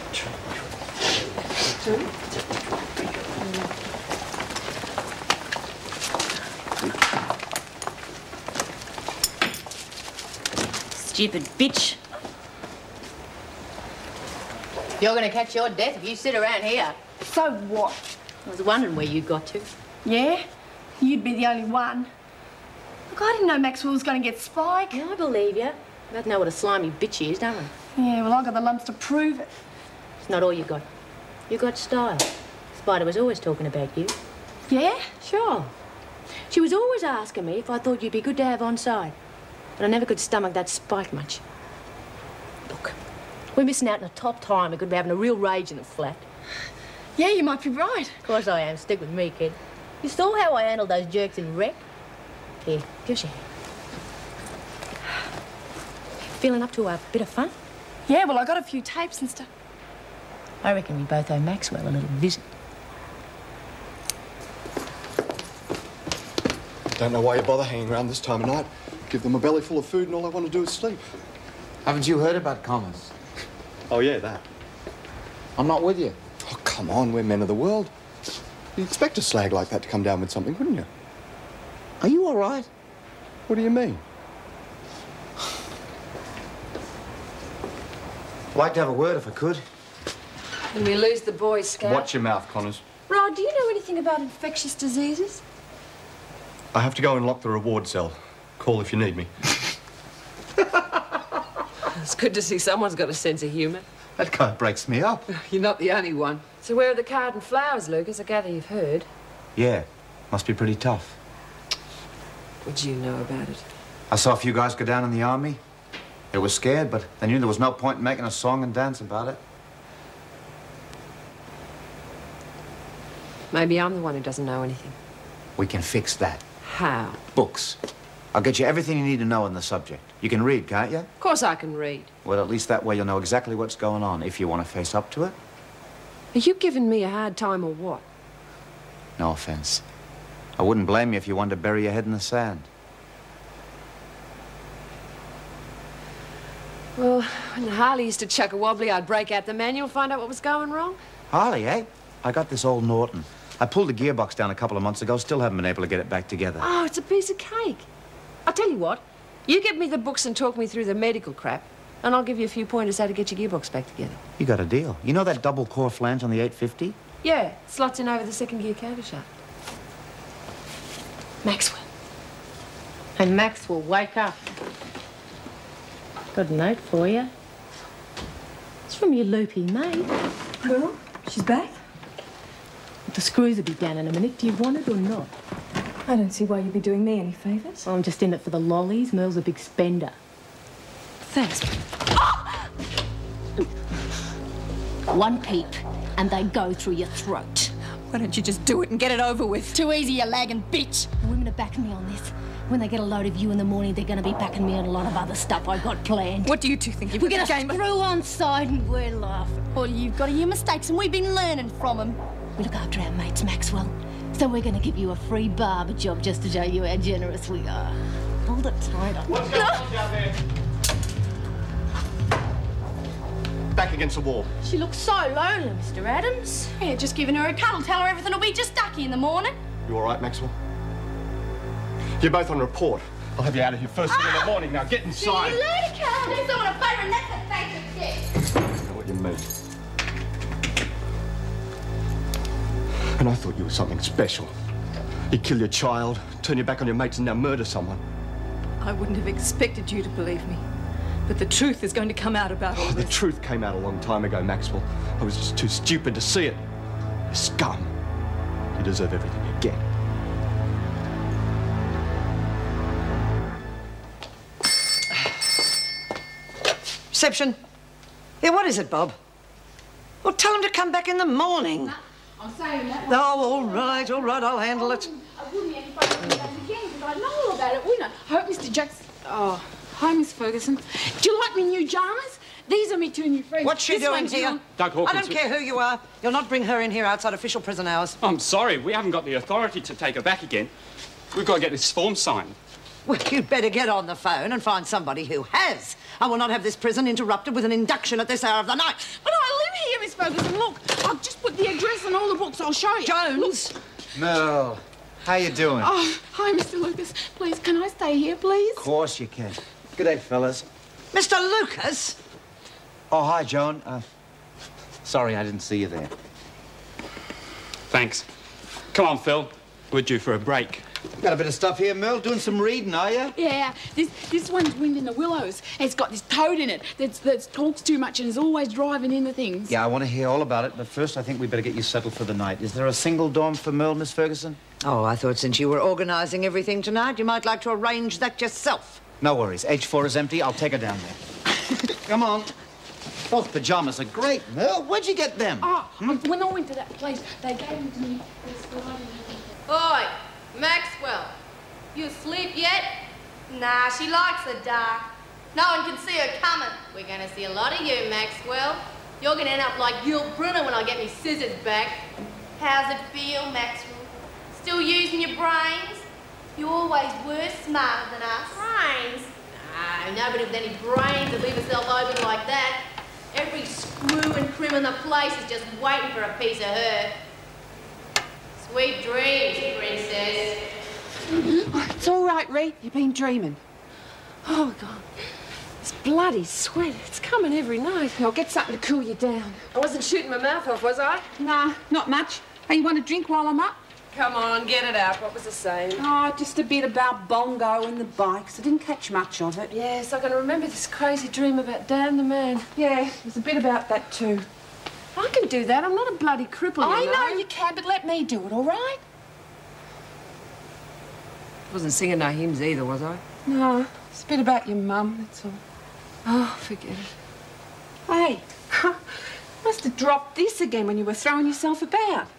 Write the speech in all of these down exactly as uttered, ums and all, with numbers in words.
Stupid bitch. You're going to catch your death if you sit around here. So what? I was wondering where you got to. Yeah? You'd be the only one. Look, I didn't know Maxwell was going to get Spike. Yeah, I believe you. We both know what a slimy bitch he is, don't we? Yeah, well, I got the lumps to prove it. It's not all you got. You got style. Spider was always talking about you. Yeah? Sure. She was always asking me if I thought you'd be good to have on side. But I never could stomach that Spike much. Look, we're missing out on a top time. We could be having a real rage in the flat. Yeah, you might be right. Of course I am. Stick with me, kid. You saw how I handled those jerks in Wreck? Here, give us your hand. Feeling up to a bit of fun? Yeah, well, I got a few tapes and stuff. I reckon we both owe Maxwell a little visit. Don't know why you bother hanging around this time of night. Give them a belly full of food and all they want to do is sleep. Haven't you heard about Commerce? Oh, yeah, that. I'm not with you. Oh, come on, we're men of the world. You'd expect a slag like that to come down with something, wouldn't you? Are you all right? What do you mean? I'd like to have a word if I could. When we lose the Boy Scout. Watch your mouth, Connors. Rod, do you know anything about infectious diseases? I have to go and lock the reward cell. Call if you need me. It's good to see someone's got a sense of humour. That guy breaks me up. You're not the only one. So where are the card and flowers, Lucas? I gather you've heard. Yeah, must be pretty tough. What'd you know about it? I saw a few guys go down in the army. They were scared, but they knew there was no point in making a song and dance about it. Maybe I'm the one who doesn't know anything. We can fix that. How? Books. I'll get you everything you need to know on the subject. You can read, can't you? Of course I can read. Well, at least that way you'll know exactly what's going on if you want to face up to it. Are you giving me a hard time or what? No offense. I wouldn't blame you if you wanted to bury your head in the sand. Well, when Harley used to chuck a wobbly, I'd break out the manual, find out what was going wrong. Harley, eh? I got this old Norton. I pulled the gearbox down a couple of months ago, still haven't been able to get it back together. Oh, it's a piece of cake. I'll tell you what, you give me the books and talk me through the medical crap, and I'll give you a few pointers how to get your gearbox back together. You got a deal. You know that double core flange on the eight fifty? Yeah, slots in over the second gear counter shaft. Maxwell. Hey, Maxwell, wake up. Got a note for you. It's from your loopy mate. Well, she's back. The screws will be down in a minute. Do you want it or not? I don't see why you'd be doing me any favours. Well, I'm just in it for the lollies. Merle's a big spender. Thanks. One peep, and they go through your throat. Why don't you just do it and get it over with? Too easy, you lagging bitch. The women are backing me on this. When they get a load of you in the morning, they're going to be backing me on a lot of other stuff I've got planned. What do you two think? You've We're got going to the game screw on side and we're laughing. All you've got are your mistakes, and we've been learning from them. We look after our mates, Maxwell. So we're going to give you a free barber job just to show you how generous we are. Hold it tighter. What's going on down there? Back against the wall. She looks so lonely, Mister Adams. Yeah, just giving her a cuddle. Tell her everything will be just ducky in the morning. You all right, Maxwell? You're both on report. I'll have you out of here first thing in the morning. Now get inside. See you later, Carl. Do someone a favour and that's a thank you. I know what you mean. And I thought you were something special. You'd kill your child, turn your back on your mates, and now murder someone. I wouldn't have expected you to believe me. But the truth is going to come out about all Oh, the this. truth came out a long time ago, Maxwell. I was just too stupid to see it. You scum. You deserve everything you get. Reception. Yeah, what is it, Bob? Well, tell him to come back in the morning. I'm saying that. Oh, all right, all right, I'll handle it. I wouldn't have if I did that again, because I know all about it, wouldn't I? I hope Mister Jackson... Oh, hi, Miss Ferguson. Do you like me new jammers? These are me two new friends. What's she This doing one's here? on- Doug Hawkins. I don't care who you are. You'll not bring her in here outside official prison hours. I'm sorry, we haven't got the authority to take her back again. We've got to get this form signed. Well, you'd better get on the phone and find somebody who has. I will not have this prison interrupted with an induction at this hour of the night. But I live here, Ferguson, look. I've just put the address on all the books. I'll show you. Jones! Mel, how you doing? Oh, hi, Mister Lucas. Please, can I stay here, please? Of course you can. Good day, fellas. Mister Lucas? Oh, hi, Joan. Uh, sorry I didn't see you there. Thanks. Come on, Phil. We're due for a break. Got a bit of stuff here, Mel. Doing some reading, are you? Yeah, this this one's Wind in the Willows. It's got this toad in it that that talks too much and is always driving into things. Yeah, I want to hear all about it, but first I think we better get you settled for the night. Is there a single dorm for Mel, Miss Ferguson? Oh, I thought since you were organising everything tonight, you might like to arrange that yourself. No worries. H four is empty. I'll take her down there. Come on. Those pyjamas are great, Mel. Where'd you get them? Oh, when I went to that place, they gave them to me. Oi, Maxwell. You asleep yet? Nah, she likes the dark. No one can see her coming. We're gonna see a lot of you, Maxwell. You're gonna end up like Gil Brunner when I get me scissors back. How's it feel, Maxwell? Still using your brains? You always were smarter than us. Brains? No, nobody with any brains would leave herself open like that. Every screw and crim in the place is just waiting for a piece of her. Sweet dreams, princess. Oh, it's all right, Ree. You've been dreaming. Oh, God. This bloody sweat. It's coming every night. I'll get something to cool you down. I wasn't shooting my mouth off, was I? Nah, not much. Hey, you want a drink while I'm up? Come on, get it out. What was the saying? Oh, just a bit about Bongo and the bikes. I didn't catch much of it. Yes, I can remember this crazy dream about Dan the man. Yeah, there's a bit about that too. I can do that. I'm not a bloody cripple, I you know. know you can, but let me do it, all right? Wasn't singing no hymns either, was I? No, it's a bit about your mum, that's all. Oh, forget it. Hey, must have dropped this again when you were throwing yourself about.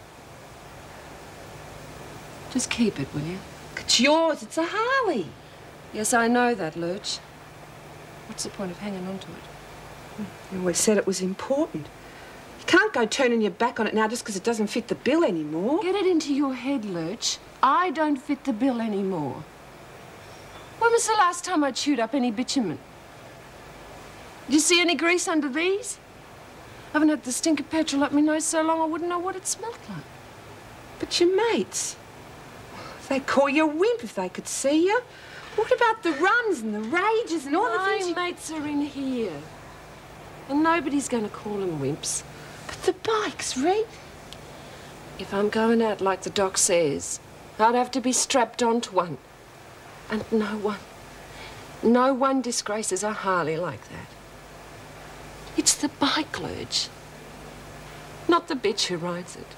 Just keep it, will you? It's yours, it's a Harley. Yes, I know that, Lurch. What's the point of hanging on to it? You always said it was important. You can't go turning your back on it now just because it doesn't fit the bill anymore. Get it into your head, Lurch. I don't fit the bill anymore. When was the last time I chewed up any bitumen? Did you see any grease under these? I haven't had the stink of petrol up my nose so long I wouldn't know what it smelled like. But your mates, they'd call you a wimp if they could see you. What about the runs and the rages and all the My things you... mates are in here. And nobody's going to call them wimps. But the bikes, Reed. If I'm going out like the doc says, I'd have to be strapped onto one. And no one, no one disgraces a Harley like that. It's the bike, Lurch, not the bitch who rides it.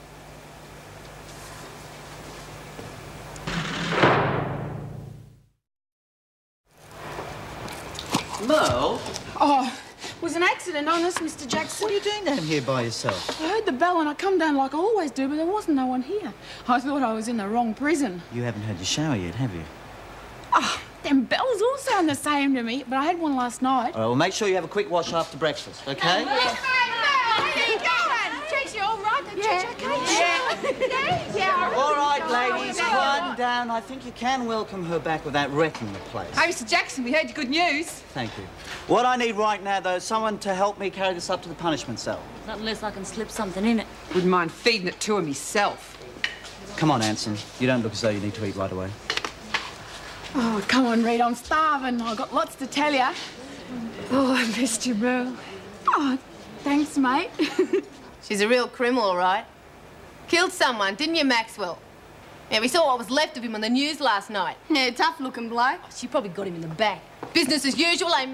Merle? Oh, it was an accident, honest, Mister Jackson. What are you doing down here by yourself? I heard the bell and I come down like I always do, but there wasn't no one here. I thought I was in the wrong prison. You haven't had your shower yet, have you? Oh, them bells all sound the same to me, but I had one last night. All right, well, make sure you have a quick wash after breakfast, OK? Yes, how you going? Treat you all right? Yeah. Treat you okay? Yeah. Yeah. All right, ladies, one down. I think you can welcome her back without wrecking the place. Hey, Mister Jackson, we heard your good news. Thank you. What I need right now, though, is someone to help me carry this up to the punishment cell. Not unless I can slip something in it. Wouldn't mind feeding it to her myself. Come on, Anson. You don't look as though you need to eat right away. Oh, come on, Reed, I'm starving. I've got lots to tell you. Oh, I missed you, Merle. Oh, thanks, mate. She's a real criminal, all right. Killed someone, didn't you, Maxwell? Yeah, we saw what was left of him on the news last night. Yeah, tough-looking bloke. Oh, she probably got him in the back. Business as usual, eh?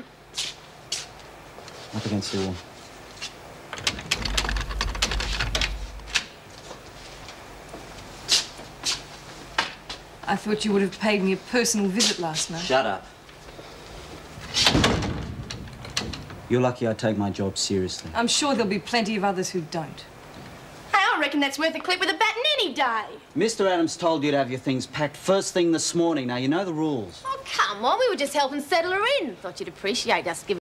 Up against the wall. I thought you would have paid me a personal visit last night. Shut up. You're lucky I take my job seriously. I'm sure there'll be plenty of others who don't. Hey, I reckon that's worth a clip with a baton any day. Mister Adams told you to have your things packed first thing this morning. Now, you know the rules. Oh, come on, we were just helping settle her in. Thought you'd appreciate us giving